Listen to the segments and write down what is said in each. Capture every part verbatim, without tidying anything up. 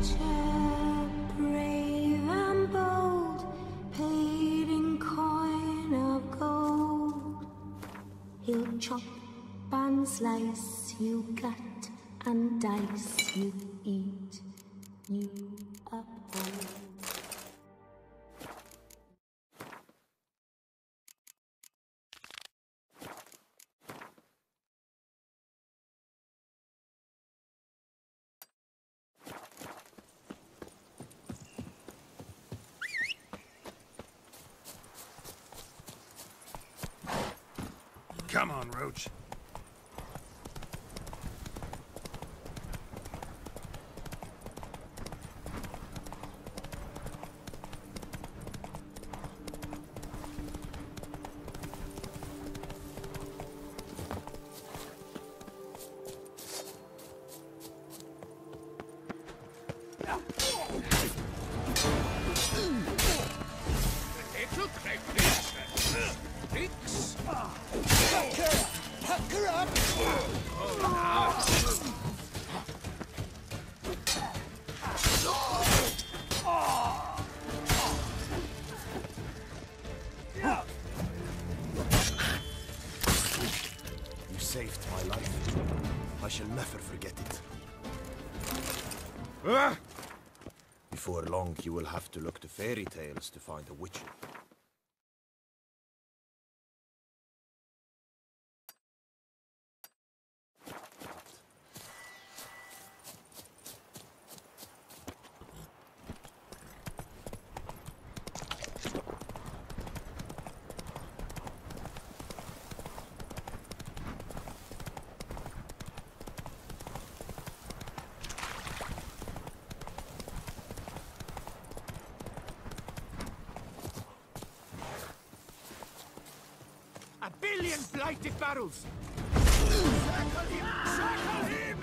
archer, brave and bold, paid in coin of gold. He'll chop and slice, you cut and dice, you eat, you uphold. Come on, Roach. You saved my life. I shall never forget it. Ah! Before long, you will have to look to fairy tales to find a witcher. A billion blighted barrels! Circle him! Circle him!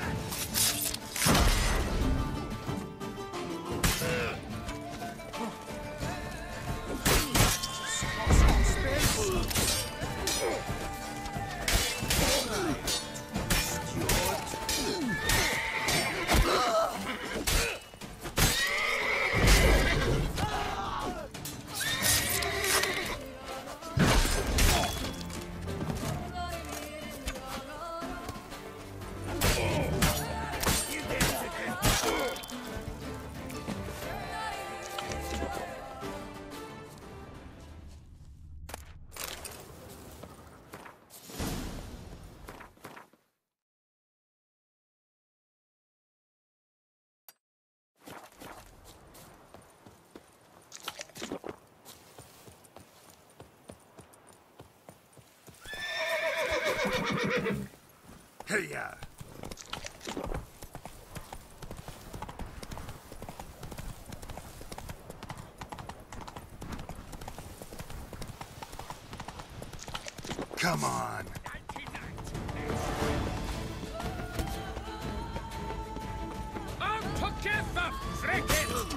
Hey-ya! Come on! I'm together, frickin'!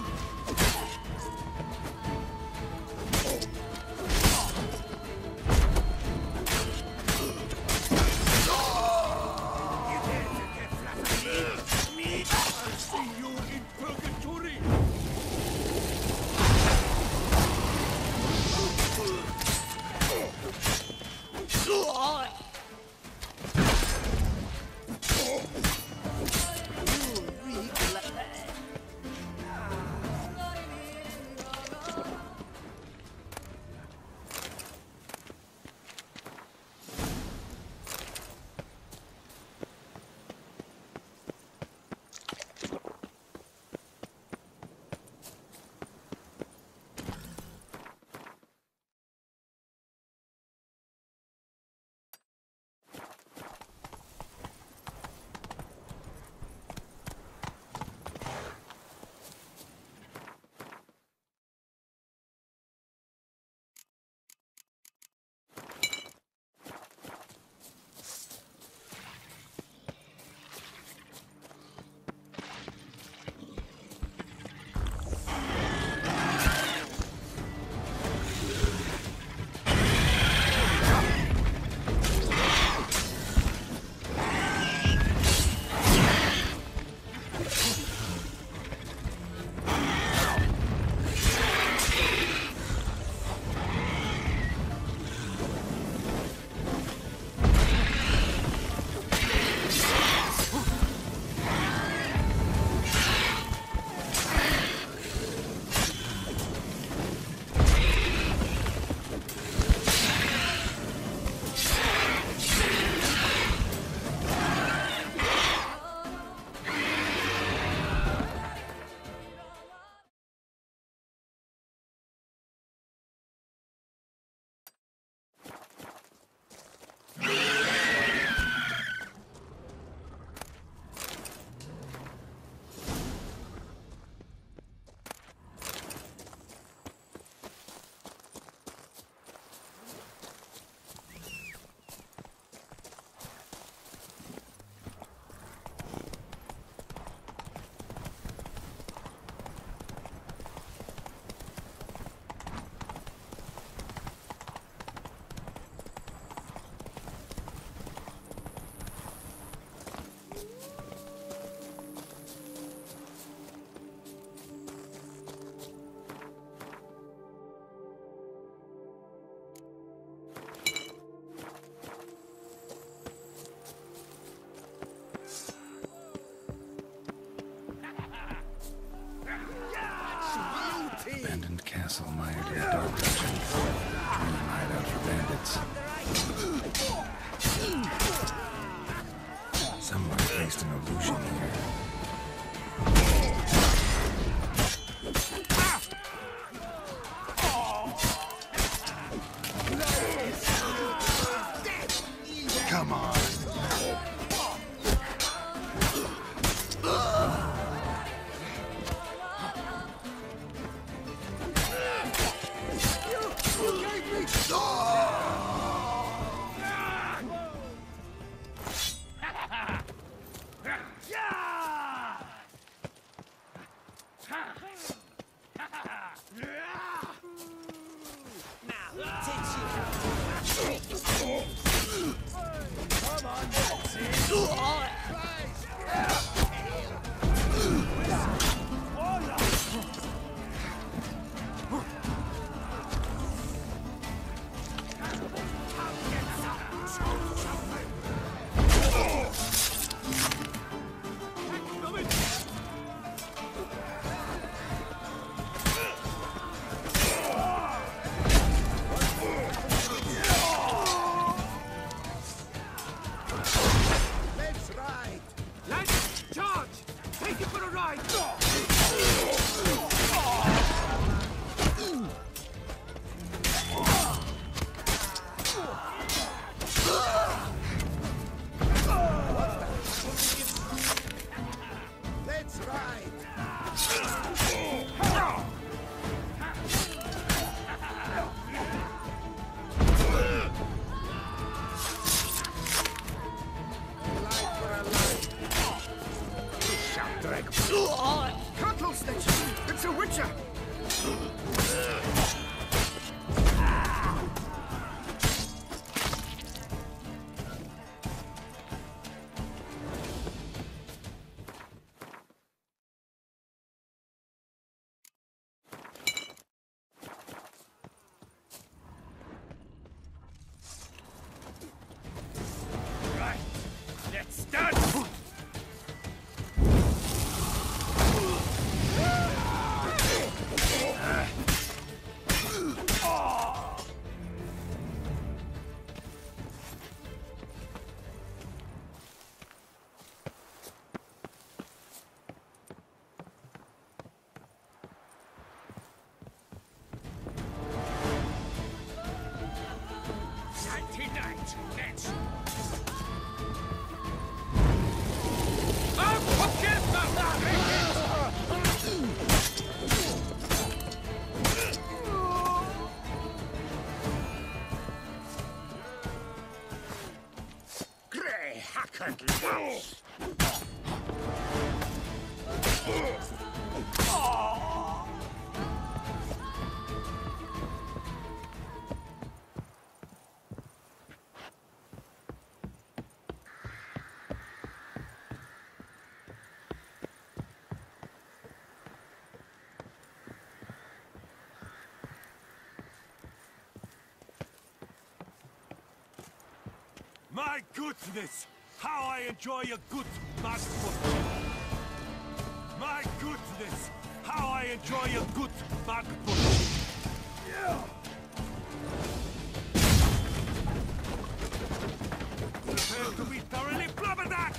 castle mired in dark legend. Dream hideout for bandits. Someone placed an illusion here. Come on. It's a witcher! Right, let's start! My goodness! How I enjoy a good mouthful! My goodness! How I enjoy a good mouthful! Yeah! Prepare to be thoroughly flabbergasted!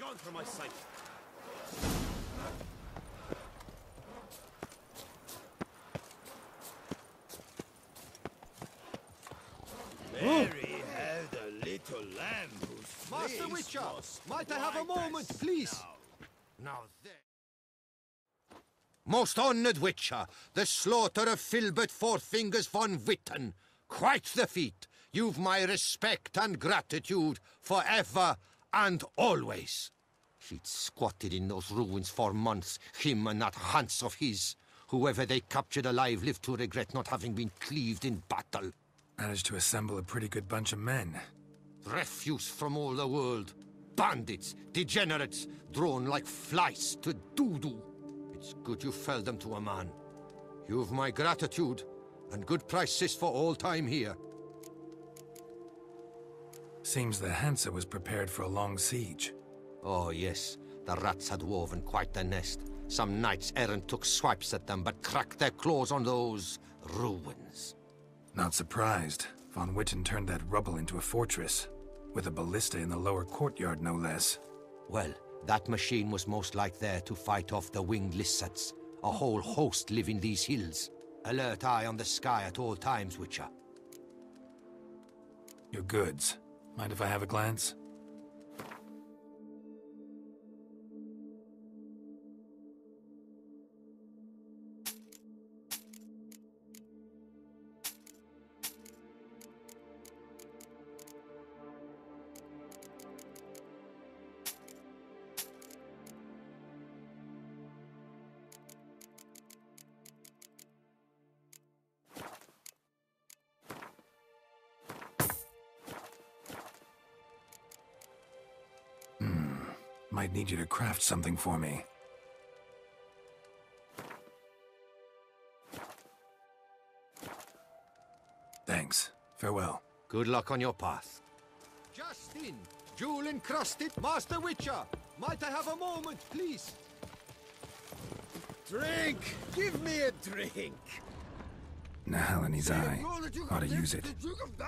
Begone from my sight. Mary had a little lamb whose Master face Witcher, was might I have a white moment, as please? snow. Now there. Most honoured Witcher, the slaughter of Filbert Four Fingers von Witten. Quite the feat. You've my respect and gratitude forever and always. He'd squatted in those ruins for months, him and that Hans of his. Whoever they captured alive lived to regret not having been cleaved in battle. Managed to assemble a pretty good bunch of men. Refuse from all the world. Bandits, degenerates, drawn like flies to doo-doo. It's good you fell them to a man. You've my gratitude, and good prices for all time here. Seems the Hansa was prepared for a long siege. Oh yes, the rats had woven quite the nest. Some knights errant took swipes at them, but cracked their claws on those ruins. Not surprised. Von Witten turned that rubble into a fortress. With a ballista in the lower courtyard, no less. Well, that machine was most like there to fight off the winged lizards. A whole host live in these hills. Alert eye on the sky at all times, Witcher. Your goods. Mind if I have a glance? Might need you to craft something for me. Thanks. Farewell. Good luck on your path. Just in, jewel-encrusted Master Witcher. Might I have a moment, please? Drink! Give me a drink! Nahal in his eye. Ought to use it.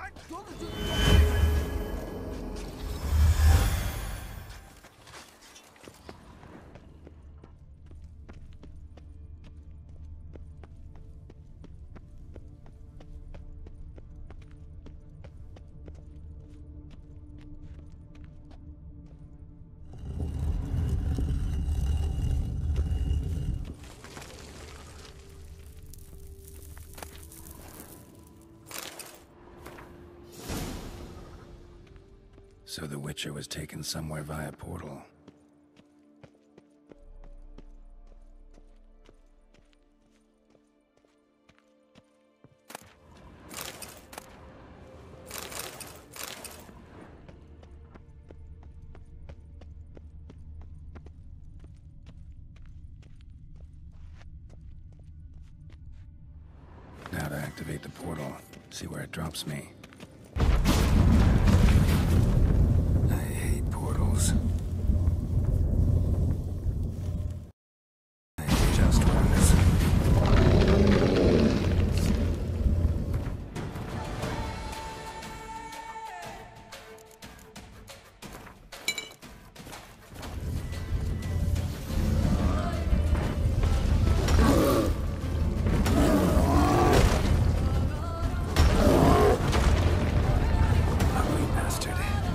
So the Witcher was taken somewhere via portal. Now to activate the portal, see where it drops me. Portals. Just once. Ugly bastard.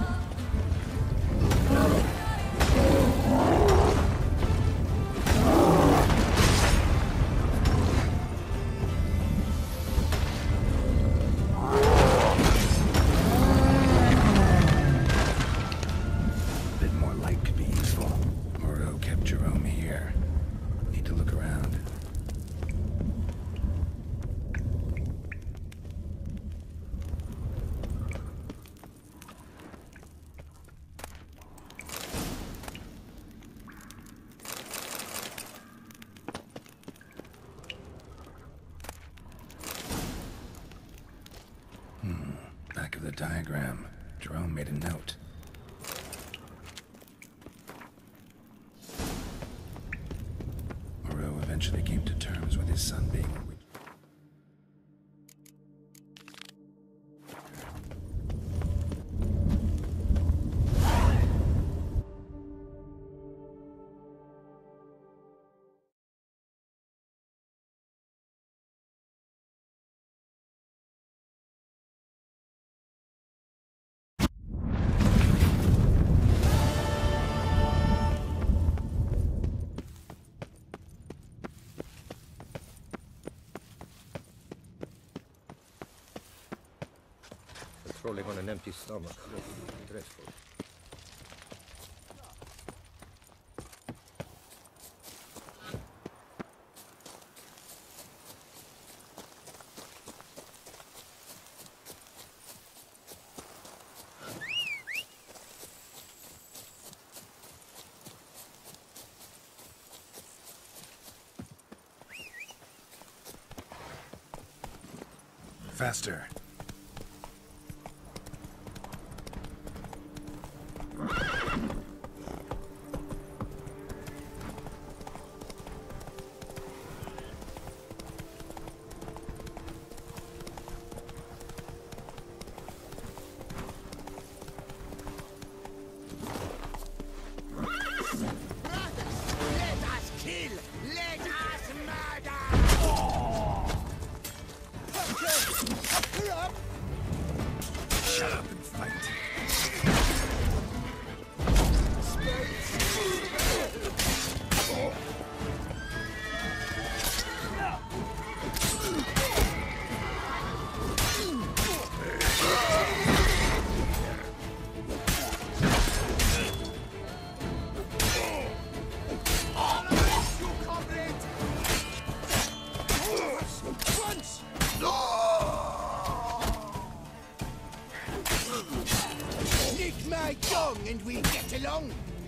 Back of the diagram, Jerome made a note. Moreau eventually came to terms with his son being a witch. Patrolling on an empty stomach. Dreadful. Faster. Shut up and fight. Nick my tongue and we get along.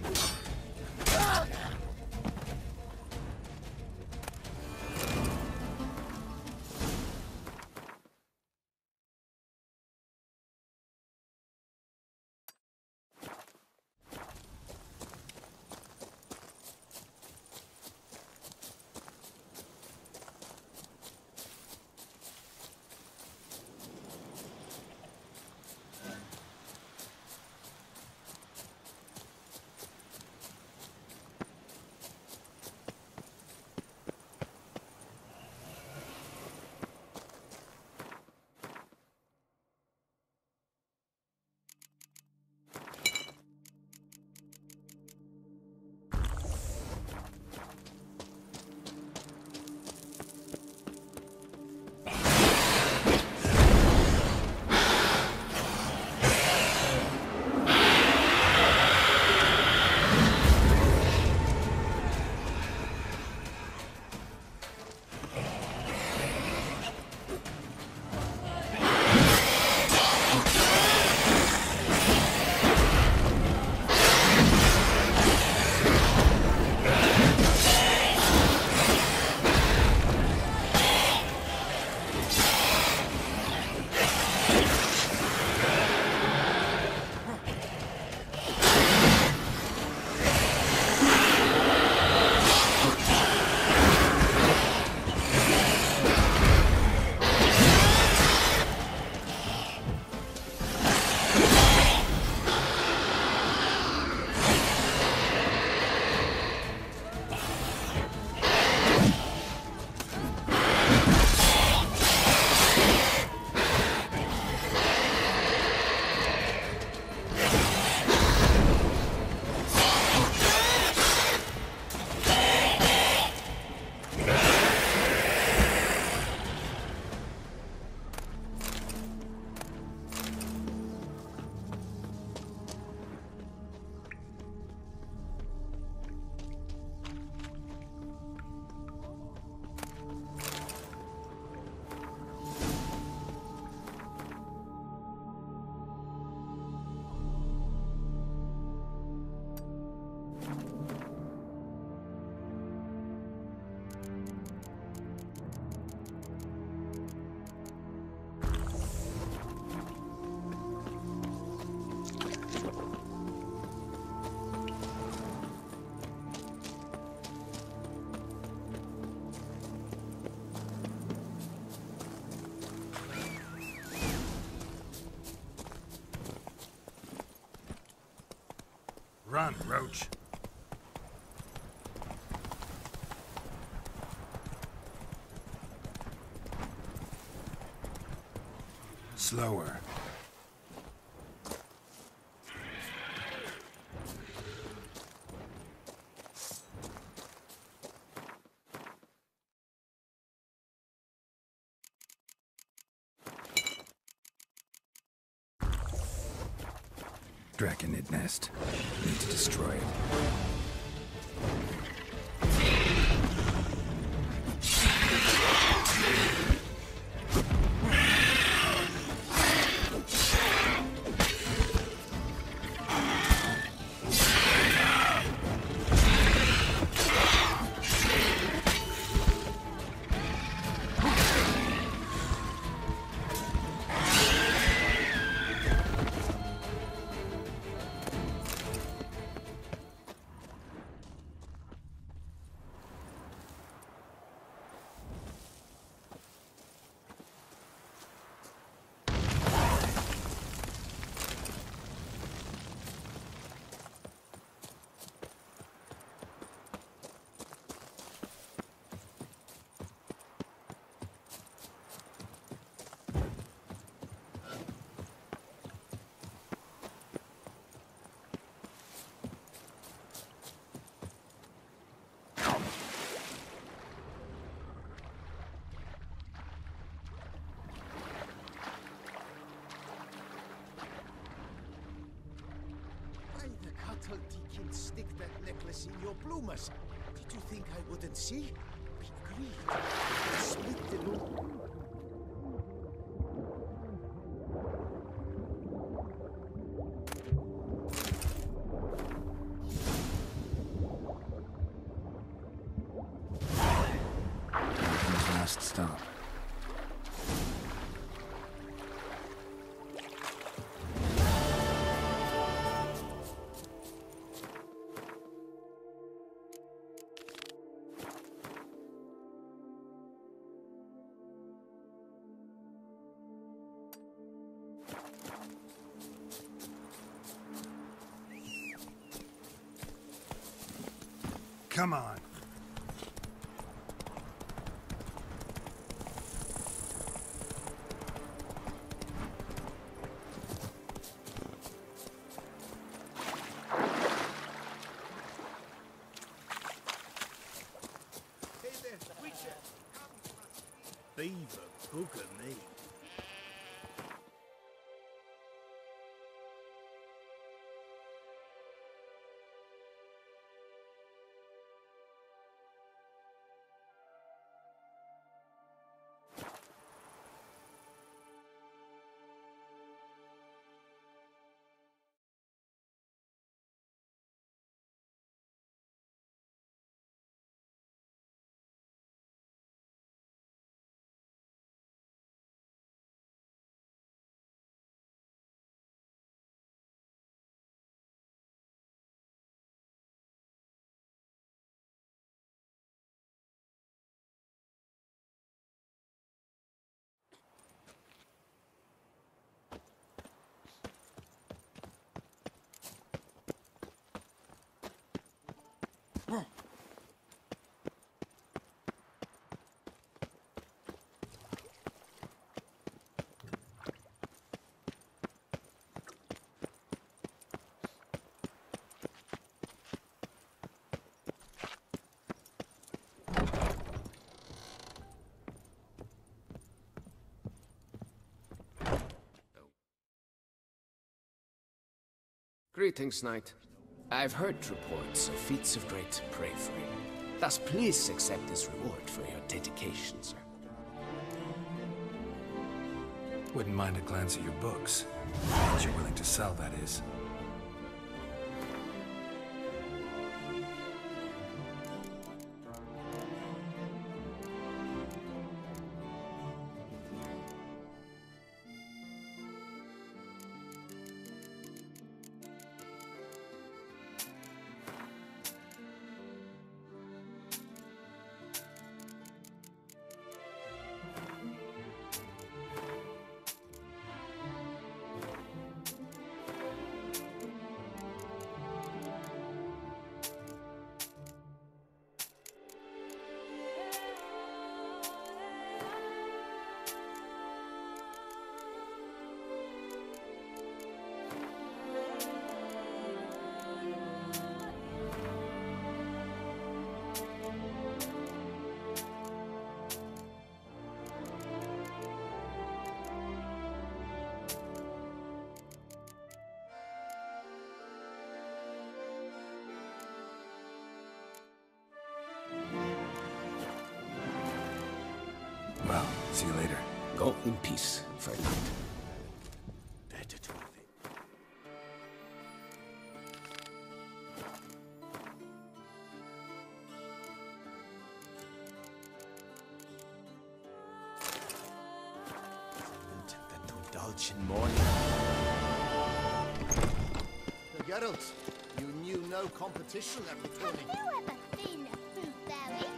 Run, Roach. Slower. Draconid nest. Need to destroy it. Cattle deacon stick that necklace in your bloomers. Did you think I wouldn't see? We agreed. Split the loot. Last stop. Come on. Hey there, Witcher. Beaver, booger me. Greetings, knight. I've heard reports of feats of great bravery. Thus, please accept this reward for your dedication, sir. Wouldn't mind a glance at your books. What you're willing to sell, that is. See you later. Go in peace, Ferdinand. Better to think. Than to indulge in mourning. Geralt, you knew no competition at returning. Have you ever been a fruit berry?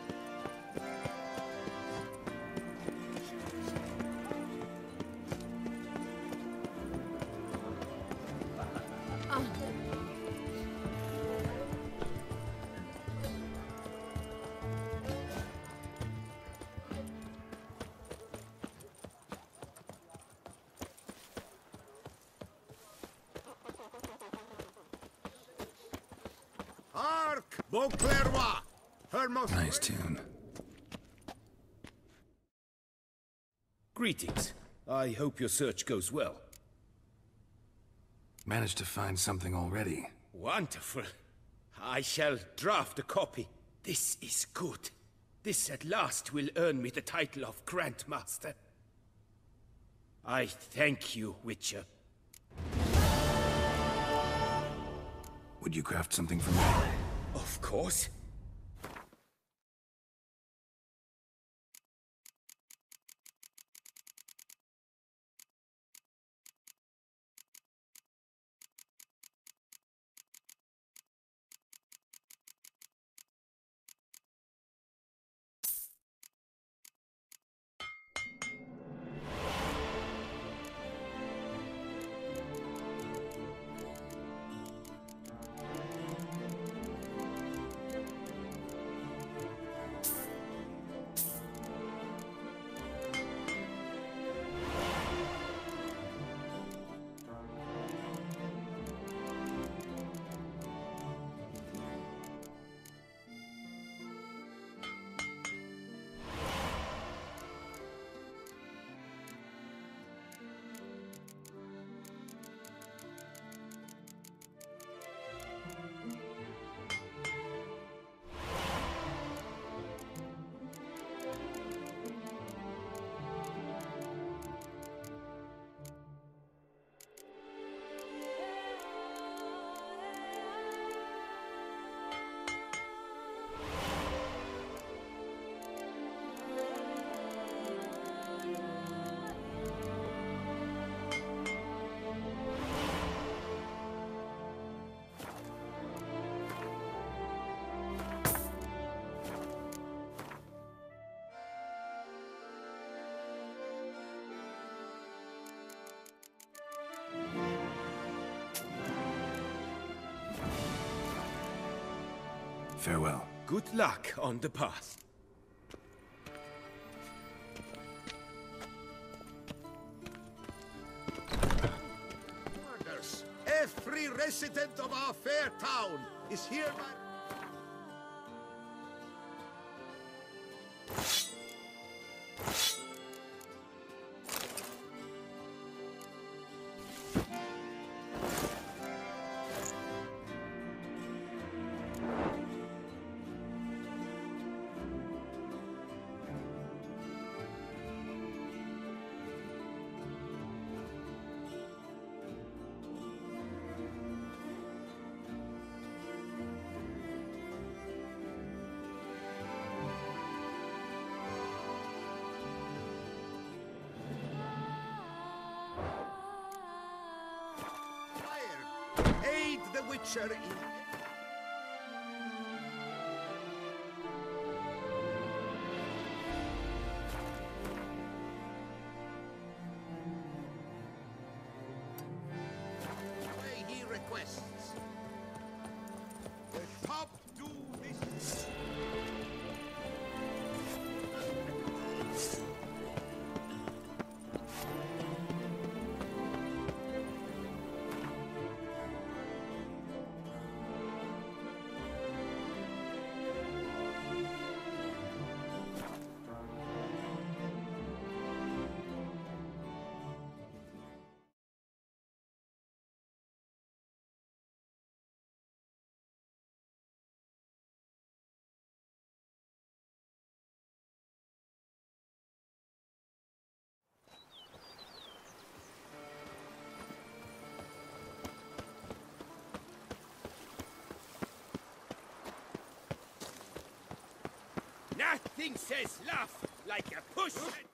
Hark! Beauclerc! Her most... Nice tune. Greetings. I hope your search goes well. Managed to find something already. Wonderful. I shall draft a copy. This is good. This at last will earn me the title of Grandmaster. I thank you, Witcher. Would you craft something for me? Of course. Farewell. Good luck on the path. Orders. Every resident of our fair town is hereby... Aid the Witcher in... way he requests. The top do this... thing says laugh like a push.